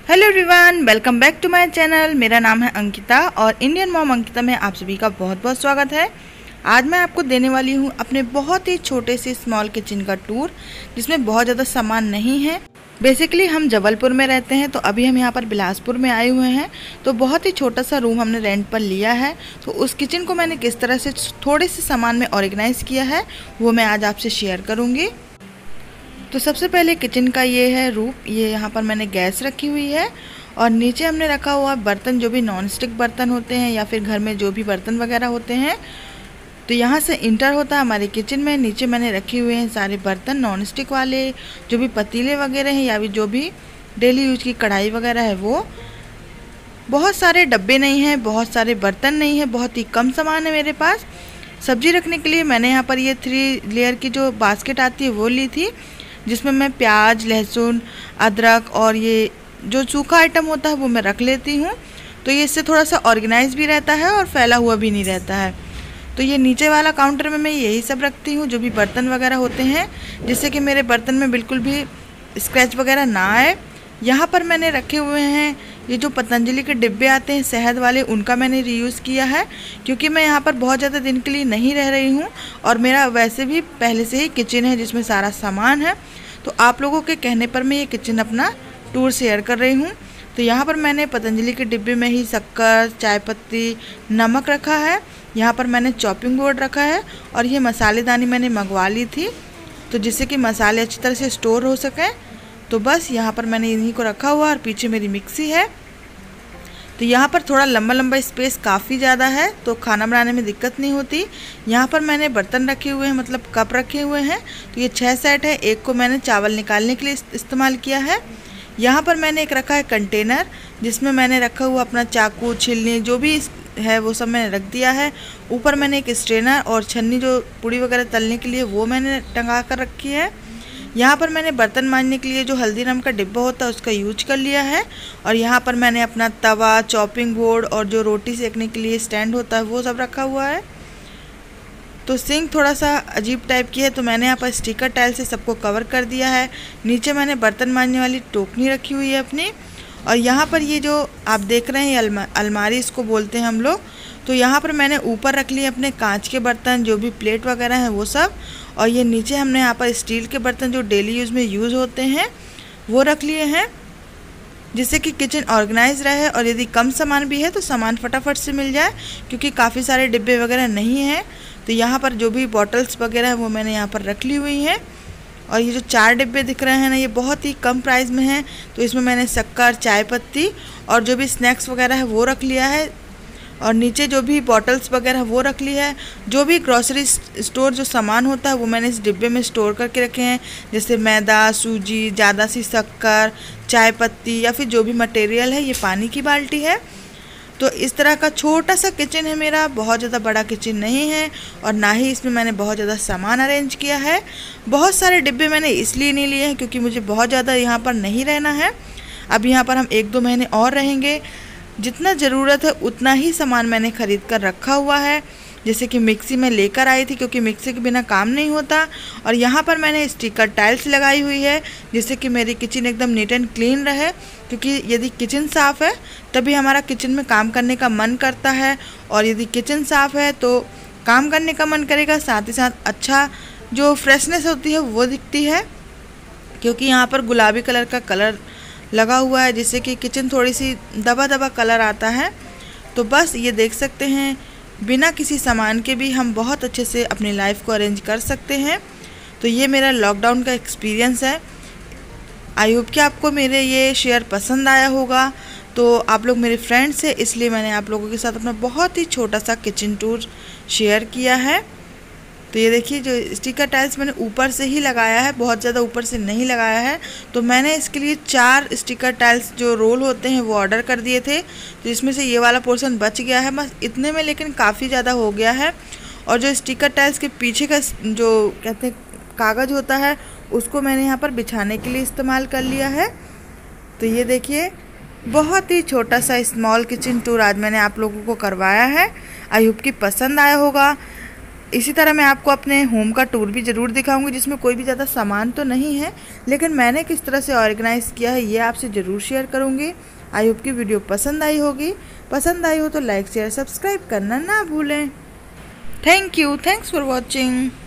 Hello everyone, welcome back to my channel. मेरा नाम है अंकिता और इंडियन मॉम अंकिता में आप सभी का बहुत बहुत स्वागत है। आज मैं आपको देने वाली हूँ अपने बहुत ही छोटे से स्मॉल किचन का टूर, जिसमें बहुत ज़्यादा सामान नहीं है। बेसिकली हम जबलपुर में रहते हैं, तो अभी हम यहाँ पर बिलासपुर में आए हुए हैं। तो बहुत ही छोटा सा रूम हमने रेंट पर लिया है। तो उस किचन को मैंने किस तरह से थोड़े से सामान में ऑर्गेनाइज़ किया है वो मैं आज आपसे शेयर करूँगी। तो सबसे पहले किचन का ये है रूप। ये यहाँ पर मैंने गैस रखी हुई है और नीचे हमने रखा हुआ बर्तन, जो भी नॉन स्टिक बर्तन होते हैं या फिर घर में जो भी बर्तन वगैरह होते हैं, तो यहाँ से इंटर होता है हमारे किचन में। नीचे मैंने रखे हुए हैं सारे बर्तन नॉन स्टिक वाले, जो भी पतीले वगैरह हैं या भी जो भी डेली यूज की कढ़ाई वगैरह है वो। बहुत सारे डब्बे नहीं हैं, बहुत सारे बर्तन नहीं है, बहुत ही कम सामान है मेरे पास। सब्जी रखने के लिए मैंने यहाँ पर ये 3 लेयर की जो बास्केट आती है वो ली थी, जिसमें मैं प्याज, लहसुन, अदरक और ये जो सूखा आइटम होता है वो मैं रख लेती हूँ। तो ये इससे थोड़ा सा ऑर्गेनाइज भी रहता है और फैला हुआ भी नहीं रहता है। तो ये नीचे वाला काउंटर में मैं यही सब रखती हूँ, जो भी बर्तन वगैरह होते हैं, जिससे कि मेरे बर्तन में बिल्कुल भी स्क्रैच वगैरह ना आए। यहाँ पर मैंने रखे हुए हैं ये जो पतंजलि के डिब्बे आते हैं शहद वाले, उनका मैंने रीयूज़ किया है, क्योंकि मैं यहाँ पर बहुत ज़्यादा दिन के लिए नहीं रह रही हूँ और मेरा वैसे भी पहले से ही किचन है जिसमें सारा सामान है। तो आप लोगों के कहने पर मैं ये किचन अपना टूर शेयर कर रही हूँ। तो यहाँ पर मैंने पतंजलि के डिब्बे में ही शक्कर, चाय पत्ती, नमक रखा है। यहाँ पर मैंने चॉपिंग बोर्ड रखा है और ये मसालेदानी मैंने मंगवा ली थी, तो जिससे कि मसाले अच्छी तरह से स्टोर हो सकें। तो बस यहाँ पर मैंने इन्हीं को रखा हुआ और पीछे मेरी मिक्सी है। तो यहाँ पर थोड़ा लंबा लंबा स्पेस काफ़ी ज़्यादा है, तो खाना बनाने में दिक्कत नहीं होती। यहाँ पर मैंने बर्तन रखे हुए हैं, मतलब कप रखे हुए हैं। तो ये 6 सेट है, एक को मैंने चावल निकालने के लिए इस्तेमाल किया है। यहाँ पर मैंने एक रखा है कंटेनर, जिसमें मैंने रखा हुआ अपना चाकू, छिलनी जो भी है वो सब मैंने रख दिया है। ऊपर मैंने एक स्ट्रेनर और छन्नी जो पूड़ी वगैरह तलने के लिए वो मैंने टंगा कर रखी है। यहाँ पर मैंने बर्तन मांजने के लिए जो हल्दीराम का डिब्बा होता है उसका यूज कर लिया है। और यहाँ पर मैंने अपना तवा, चॉपिंग बोर्ड और जो रोटी सेकने के लिए स्टैंड होता है वो सब रखा हुआ है। तो सिंक थोड़ा सा अजीब टाइप की है, तो मैंने यहाँ पर स्टिकर टाइल से सबको कवर कर दिया है। नीचे मैंने बर्तन मांजने वाली टोकनी रखी हुई है अपनी। और यहाँ पर ये जो आप देख रहे हैं अलमारी इसको बोलते हैं हम लोग। तो यहाँ पर मैंने ऊपर रख लिए अपने कांच के बर्तन, जो भी प्लेट वगैरह हैं वो सब। और ये नीचे हमने यहाँ पर स्टील के बर्तन जो डेली यूज़ में यूज़ होते हैं वो रख लिए हैं, जिससे कि किचन ऑर्गेनाइज रहे और यदि कम सामान भी है तो सामान फटाफट से मिल जाए, क्योंकि काफ़ी सारे डिब्बे वगैरह नहीं हैं। तो यहाँ पर जो भी बॉटल्स वगैरह है वो मैंने यहाँ पर रख ली हुई हैं। और ये जो 4 डिब्बे दिख रहे हैं ना, ये बहुत ही कम प्राइस में हैं। तो इसमें मैंने शक्कर, चाय पत्ती और जो भी स्नैक्स वगैरह है वो रख लिया है। और नीचे जो भी बॉटल्स वगैरह वो रख ली है। जो भी ग्रॉसरी स्टोर जो सामान होता है वो मैंने इस डिब्बे में स्टोर करके रखे हैं, जैसे मैदा, सूजी, ज़्यादा सी शक्कर, चाय पत्ती या फिर जो भी मटेरियल है। ये पानी की बाल्टी है। तो इस तरह का छोटा सा किचन है मेरा, बहुत ज़्यादा बड़ा किचन नहीं है और ना ही इसमें मैंने बहुत ज़्यादा सामान अरेंज किया है। बहुत सारे डिब्बे मैंने इसलिए नहीं लिए हैं क्योंकि मुझे बहुत ज़्यादा यहाँ पर नहीं रहना है। अब यहाँ पर हम 1-2 महीने और रहेंगे। जितना ज़रूरत है उतना ही सामान मैंने ख़रीद कर रखा हुआ है। जैसे कि मिक्सी में लेकर आई थी, क्योंकि मिक्सी के बिना काम नहीं होता। और यहाँ पर मैंने स्टिकर टाइल्स लगाई हुई है, जिससे कि मेरी किचन एकदम नीट एंड क्लीन रहे, क्योंकि यदि किचन साफ़ है तभी हमारा किचन में काम करने का मन करता है। और यदि किचन साफ़ है तो काम करने का मन करेगा, साथ ही साथ अच्छा जो फ्रेशनेस होती है वो दिखती है। क्योंकि यहाँ पर गुलाबी कलर का कलर लगा हुआ है, जिससे कि किचन थोड़ी सी दबा दबा कलर आता है। तो बस ये देख सकते हैं, बिना किसी सामान के भी हम बहुत अच्छे से अपनी लाइफ को अरेंज कर सकते हैं। तो ये मेरा लॉकडाउन का एक्सपीरियंस है। आई होप कि आपको मेरे ये शेयर पसंद आया होगा। तो आप लोग मेरे फ्रेंड्स हैं, इसलिए मैंने आप लोगों के साथ अपना बहुत ही छोटा सा किचन टूर शेयर किया है। तो ये देखिए, जो स्टिकर टाइल्स मैंने ऊपर से ही लगाया है, बहुत ज़्यादा ऊपर से नहीं लगाया है। तो मैंने इसके लिए 4 स्टिकर टाइल्स जो रोल होते हैं वो ऑर्डर कर दिए थे। तो इसमें से ये वाला पोर्शन बच गया है बस इतने में, लेकिन काफ़ी ज़्यादा हो गया है। और जो स्टिकर टाइल्स के पीछे का जो कहते हैं कागज़ होता है, उसको मैंने यहाँ पर बिछाने के लिए इस्तेमाल कर लिया है। तो ये देखिए, बहुत ही छोटा सा स्मॉल किचन टूर आज मैंने आप लोगों को करवाया है। आई होप कि पसंद आया होगा। इसी तरह मैं आपको अपने होम का टूर भी ज़रूर दिखाऊंगी, जिसमें कोई भी ज़्यादा सामान तो नहीं है, लेकिन मैंने किस तरह से ऑर्गेनाइज़ किया है ये आपसे ज़रूर शेयर करूंगी। आई होप की वीडियो पसंद आई होगी। पसंद आई हो तो लाइक शेयर सब्सक्राइब करना ना भूलें। Thank you, thanks for watching.